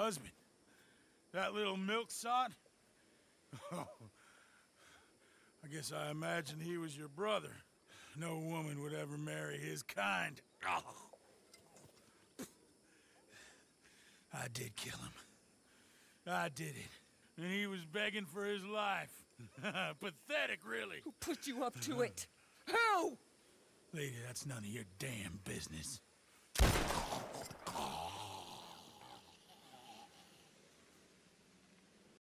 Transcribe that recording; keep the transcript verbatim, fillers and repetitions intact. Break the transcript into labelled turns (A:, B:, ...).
A: husband. That little milksop? Oh, I guess I imagined he was your brother. No woman would ever marry his kind. Oh. I did kill him. I did it. And he was begging for his life. Pathetic, really.
B: Who put you up to it? Who?
A: Lady, that's none of your damn business.